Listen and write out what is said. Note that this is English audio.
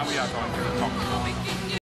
วิทยากรคือของ